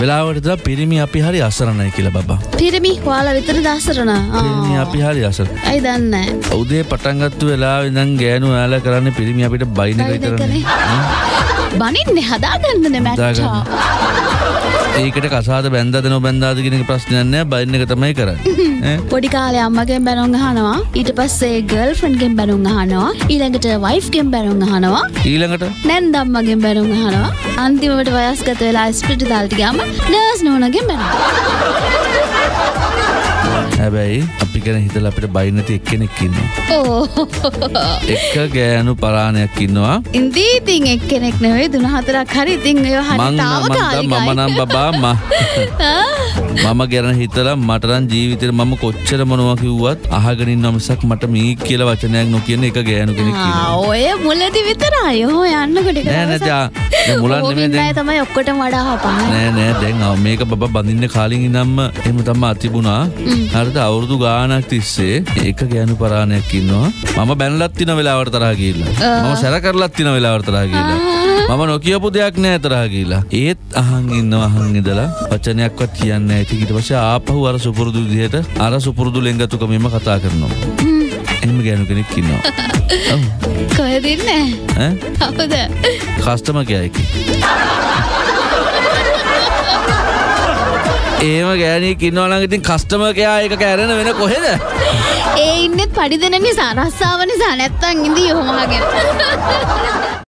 වෙලාවට දා පිරිමි අපි හරි අසරණයි කියලා බබා. පිරිමි ඔයාලා විතරද අසරණ? පිරිමි අපි හරි අසරණ. ඇයි දන්නේ? උදේ පටන් ගත්ත වෙලාවෙ ඉඳන් ගෑනු ඔයාලා කරන්නේ පිරිමි අපිට බයින එක විතරනේ. බනින්නේ හදාගන්නනේ මැට්ටා. ඒකට කසාද බැන්දාද නොබැන්දාද කියන එක ප්‍රශ්නයක් නෑ බයින් එක තමයි කරන්නේ. පොඩි කාලේ අම්මගෙන් බැනුම් අහනවා. ඊට පස්සේ ගර්ල්ෆ්‍රෙන්ඩ් ගෙන් බැනුම් අහනවා. ඊළඟට වයිෆ් ගෙන් බැනුම් අහනවා. ඊළඟට නැන්දම්මගෙන් බැනුම් අහනවා. අන්තිමට වයස්ගත වෙලා ස්පිරිට් දාල්ට ගියාම නර්ස් නෝනාගෙන් බැනුම්. හැබැයි අපි ගැන හිතලා අපිට බයින් නැති එක්කෙනෙක් ඉන්නවා. එක ගෑනු පරාණයක් ඉන්නවා. ඉතින් එක්කෙනෙක් නෙවෙයි 3-4ක් හරි. ඉතින් ඒව හරි තාවකාලිකයි. මම නම් බබා මම ගැන හිතලා මට නම් ජීවිතේ මම කොච්චර මොනවා කිව්වත් අහගෙන ඉන්නවා මිසක් මට මේ කියලා වචනයක් නොකියන එක ගෑනු කෙනෙක් ඉන්නවා. ඔය මුලදී විතරයි. ඔය යන්නකොට ඒක නෑ මුලන් නෙමෙයි දැන් තමයි ඔක්කොටම වඩා හපන්නේ. නෑ දැන් මේක බබා බඳින්න කාලින් ඉඳන්ම එහෙම තමයි තිබුණා. හරිද අවුරුදු ගාණක් තිස්සේ ඒක ගෑනු පරාණයක් ඉන්නවා. මම බැනලත් තින වෙලාවට තරහ ගිහිල්ලා. මම සැර කරලත් තින වෙලාවට තරහ ගිහිල්ලා. මම නොකියපු දෙයක් නෑ තරහ ගිහිල්ලා. ඒත් අහන් ඉඳලා වචනයක්වත් කියන්නේ නැහැ. ඊට පස්සේ ආපහු අර සුපුරුදු විදිහට අර සුපුරුදු ලෙන්ගතුකමෙම කතා කරනවා. එහෙම ගෑනු කෙනෙක් ඉන්නවා. කොහෙද ඉන්නේ? කවුද? කස්ටමර් කෙයා එකේ. එහෙම ගෑණියෙක් ඉන්නවා නම් ඉතින් කස්ටමර් කෙයා එක කැරෙන වෙන කොහෙද? ඒ ඉන්නෙත් පඩි දෙන නිසා රස්සාව නිසා නැත්තම් ඉඳී ඔහොම අහගෙන.